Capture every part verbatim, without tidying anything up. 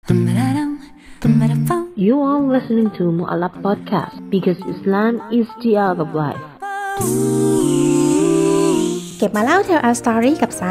You are listening to Mu'alaf Podcast because Islam is the art of life. เก็บมาเล่า Tell Our Story กับซะ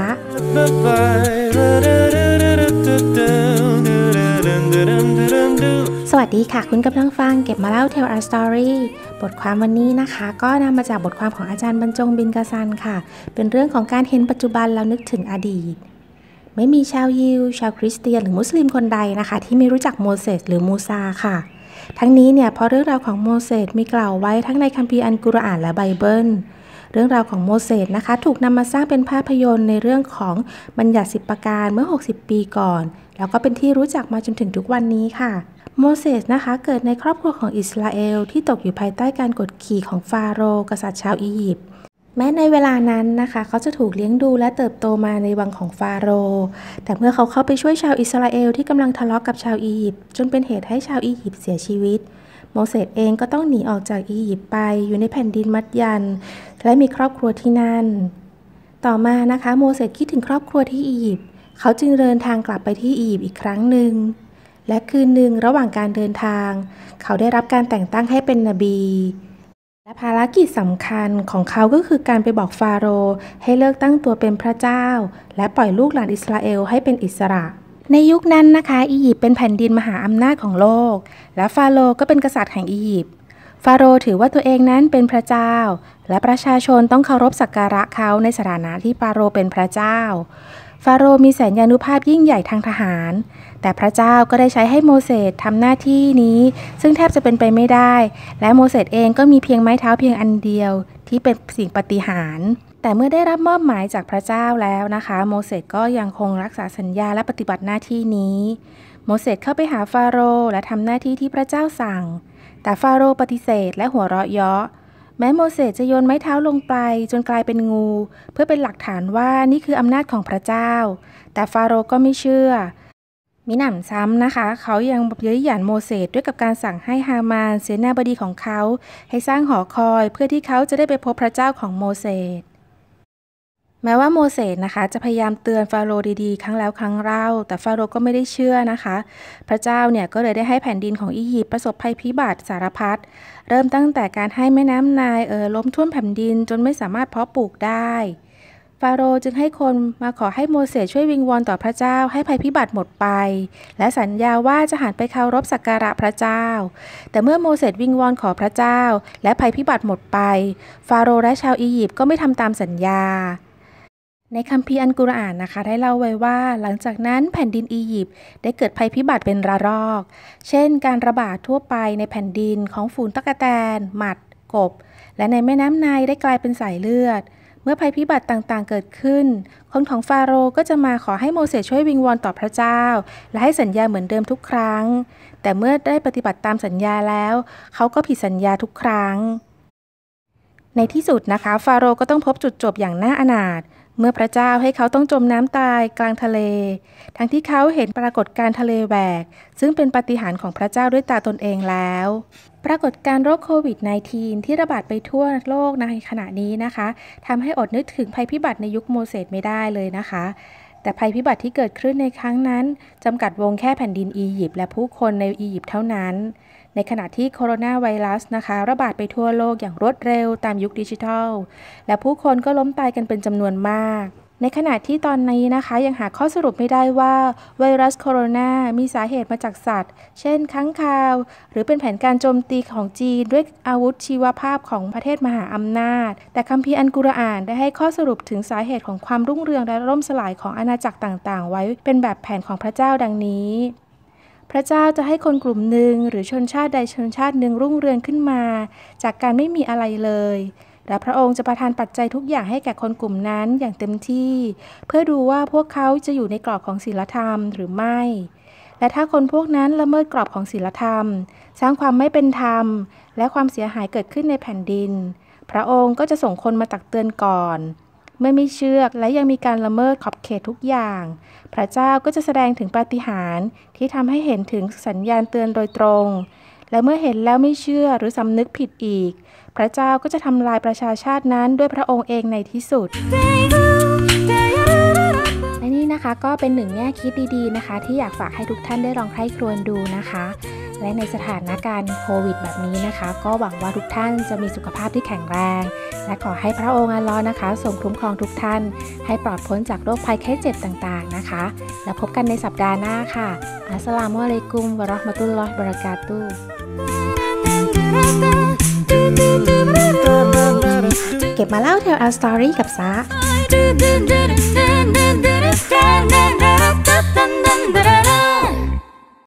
สวัสดีค่ะคุณกำลังฟังเก็บมาเล่า Tell Our Story บทความวันนี้นะคะก็นำมาจากบทความของอาจารย์บรรจงบินกาซันค่ะเป็นเรื่องของการเห็นปัจจุบันแล้วนึกถึงอดีตไม่มีชาวยิวชาวคริสเตียนหรือมุสลิมคนใดนะคะที่ไม่รู้จักโมเสสหรือมูซาค่ะทั้งนี้เนี่ยเพราะเรื่องราวของโมเสสมีกล่าวไว้ทั้งในคัมภีร์อัลกุรอานและไบเบิลเรื่องราวของโมเสสนะคะถูกนำมาสร้างเป็นภาพยนตร์ในเรื่องของบัญญัติสิบประการเมื่อหกสิบปีก่อนแล้วก็เป็นที่รู้จักมาจนถึงทุกวันนี้ค่ะโมเสสนะคะเกิดในครอบครัวของอิสราเอลที่ตกอยู่ภายใต้การกดขี่ของฟาโรห์กษัตริย์ชาวอียิปต์แม้ในเวลานั้นนะคะเขาจะถูกเลี้ยงดูและเติบโตมาในวังของฟาโรห์แต่เมื่อเขาเข้าไปช่วยชาวอิสราเอลที่กำลังทะเลาะกับชาวอียิปต์จนเป็นเหตุให้ชาวอียิปต์เสียชีวิตโมเสสเองก็ต้องหนีออกจากอียิปต์ไปอยู่ในแผ่นดินมัดยันและมีครอบครัวที่นั่นต่อมานะคะโมเสสคิดถึงครอบครัวที่อียิปต์เขาจึงเดินทางกลับไปที่อียิปต์อีกครั้งหนึ่งและคืนหนึ่งระหว่างการเดินทางเขาได้รับการแต่งตั้งให้เป็นนบีและภารกิจสำคัญของเขาก็คือการไปบอกฟาโรห์ให้เลิกตั้งตัวเป็นพระเจ้าและปล่อยลูกหลานอิสราเอลให้เป็นอิสระในยุคนั้นนะคะอียิปต์เป็นแผ่นดินมหาอำนาจของโลกและฟาโรห์ก็เป็นกษัตริย์แห่งอียิปต์ฟาโรห์ถือว่าตัวเองนั้นเป็นพระเจ้าและประชาชนต้องเคารพสักการะเขาในฐานะที่ฟาโรห์เป็นพระเจ้าฟาโรห์มีแสนยานุภาพยิ่งใหญ่ทางทหารแต่พระเจ้าก็ได้ใช้ให้โมเสสทำหน้าที่นี้ซึ่งแทบจะเป็นไปไม่ได้และโมเสสเองก็มีเพียงไม้เท้าเพียงอันเดียวที่เป็นสิ่งปาฏิหาริย์แต่เมื่อได้รับมอบหมายจากพระเจ้าแล้วนะคะโมเสสก็ยังคงรักษาสัญญาและปฏิบัติหน้าที่นี้โมเสสเข้าไปหาฟาโรห์และทำหน้าที่ที่พระเจ้าสั่งแต่ฟาโรห์ปฏิเสธและหัวเราะเยาะแม้โมเสสจะโยนไม้เท้าลงไปจนกลายเป็นงูเพื่อเป็นหลักฐานว่านี่คืออำนาจของพระเจ้าแต่ฟาโรห์ก็ไม่เชื่อมิหนำซ้ำนะคะเขายังเย้ยหยันโมเสสด้วยกับการสั่งให้ฮามานเสนาบดีของเขาให้สร้างหอคอยเพื่อที่เขาจะได้ไปพบพระเจ้าของโมเสสแม้ว่าโมเสสนะคะจะพยายามเตือนฟาโรห์ดีๆครั้งแล้วครั้งเล่าแต่ฟาโรห์ก็ไม่ได้เชื่อนะคะพระเจ้าเนี่ยก็เลยได้ให้แผ่นดินของอียิปต์ประสบภัยพิบัติสารพัดเริ่มตั้งแต่การให้แม่น้ำไนล์เอ่อล้มท่วมแผ่นดินจนไม่สามารถเพาะปลูกได้ฟาโรห์จึงให้คนมาขอให้โมเสสช่วยวิงวอนต่อพระเจ้าให้ภัยพิบัติหมดไปและสัญญาว่าจะหันไปเคารพสักการะพระเจ้าแต่เมื่อโมเสสวิงวอนขอพระเจ้าและภัยพิบัติหมดไปฟาโรห์และชาวอียิปต์ก็ไม่ทำตามสัญญาในคัมภีร์อัลกุรอานนะคะได้เล่าไว้ว่าหลังจากนั้นแผ่นดินอียิปต์ได้เกิดภัยพิบัติเป็นระลอกเช่นการระบาดทั่วไปในแผ่นดินของฝูงตั๊กแตนหมัดกบและในแม่น้ำไนล์ได้กลายเป็นสายเลือดเมื่อภัยพิบัติต่างๆเกิดขึ้นคนของฟาโรห์ก็จะมาขอให้โมเสสช่วยวิงวอนต่อพระเจ้าและให้สัญญาเหมือนเดิมทุกครั้งแต่เมื่อได้ปฏิบัติตามสัญญาแล้วเขาก็ผิดสัญญาทุกครั้งในที่สุดนะคะฟาโรห์ก็ต้องพบจุดจบอย่างน่าอนาถเมื่อพระเจ้าให้เขาต้องจมน้ำตายกลางทะเลทั้งที่เขาเห็นปรากฏการณ์ทะเลแหวกซึ่งเป็นปาฏิหาริย์ของพระเจ้าด้วยตาตนเองแล้วปรากฏการณ์โรคโควิด สิบเก้า ที่ระบาดไปทั่วโลกในขณะนี้นะคะทำให้อดนึกถึงภัยพิบัติในยุคโมเสสไม่ได้เลยนะคะแต่ภัยพิบัติที่เกิดขึ้นในครั้งนั้นจำกัดวงแค่แผ่นดินอียิปต์และผู้คนในอียิปต์เท่านั้นในขณะที่โคโรนาไวรัสนะคะระบาดไปทั่วโลกอย่างรวดเร็วตามยุคดิจิทัลและผู้คนก็ล้มตายกันเป็นจำนวนมากในขณะที่ตอนนี้นะคะยังหาข้อสรุปไม่ได้ว่าไวรัสโคโรนามีสาเหตุมาจากสัตว์เช่นค้างคาวหรือเป็นแผนการโจมตีของจีนด้วยอาวุธชีวภาพของประเทศมหาอำนาจแต่คัมภีร์อัลกุรอานได้ให้ข้อสรุปถึงสาเหตุของความรุ่งเรืองและล่มสลายของอาณาจักรต่างๆไว้เป็นแบบแผนของพระเจ้าดังนี้พระเจ้าจะให้คนกลุ่มหนึ่งหรือชนชาติใดชนชาติหนึ่งรุ่งเรืองขึ้นมาจากการไม่มีอะไรเลยและพระองค์จะประทานปัจจัยทุกอย่างให้แก่คนกลุ่มนั้นอย่างเต็มที่เพื่อดูว่าพวกเขาจะอยู่ในกรอบของศีลธรรมหรือไม่และถ้าคนพวกนั้นละเมิดกรอบของศีลธรรมสร้างความไม่เป็นธรรมและความเสียหายเกิดขึ้นในแผ่นดินพระองค์ก็จะส่งคนมาตักเตือนก่อนเมื่อไม่เชื่อและยังมีการละเมิดขอบเขตทุกอย่างพระเจ้าก็จะแสดงถึงปาฏิหาริย์ที่ทำให้เห็นถึงสัญญาณเตือนโดยตรงและเมื่อเห็นแล้วไม่เชื่อหรือสำนึกผิดอีกพระเจ้าก็จะทำลายประชาชาตินั้นด้วยพระองค์เองในที่สุดและนี่นะคะก็เป็นหนึ่งแง่คิดดีๆนะคะที่อยากฝากให้ทุกท่านได้ลองใคร่ครวญดูนะคะและในสถานการณ์โควิดแบบนี้นะคะก็หวังว่าทุกท่านจะมีสุขภาพที่แข็งแรงและขอให้พระองค์อัลเลาะห์นะคะทรงคุ้มครองทุกท่านให้ปลอดพ้นจากโรคภัยไข้เจ็บต่างๆนะคะแล้วพบกันในสัปดาห์หน้าค่ะอัสสลามุอะลัยกุมวะเราะห์มะตุลลอฮิวะบะเราะกาตุฮ์เก็บมาเล่า Tell a Story กับซะ